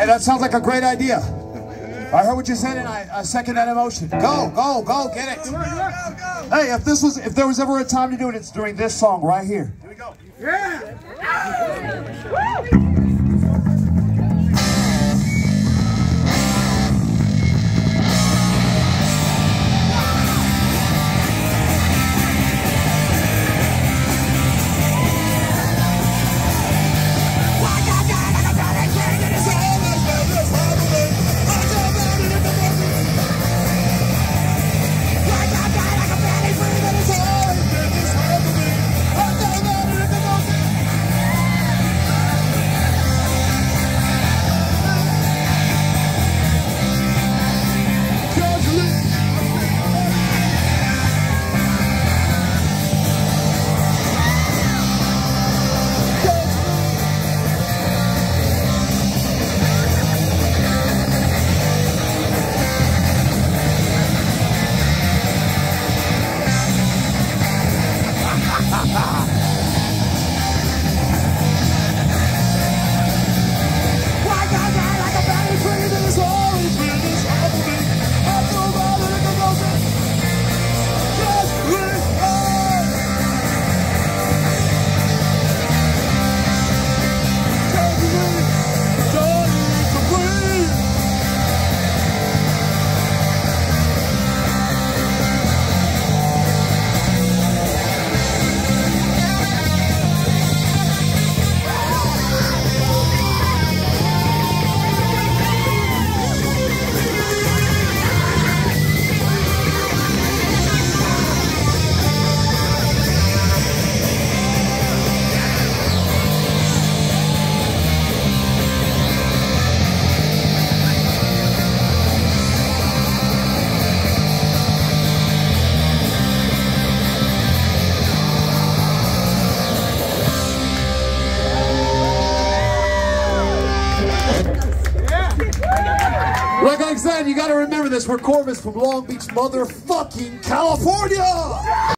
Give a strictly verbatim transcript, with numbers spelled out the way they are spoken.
that sounds like a great idea. I heard what you said, and I, I second that emotion. Go, go, go, get it. Hey, if this was, if there was ever a time to do it, it's during this song right here. Here we go. Yeah. Like I said, you gotta remember this. We're Corvus from Long Beach, motherfucking California!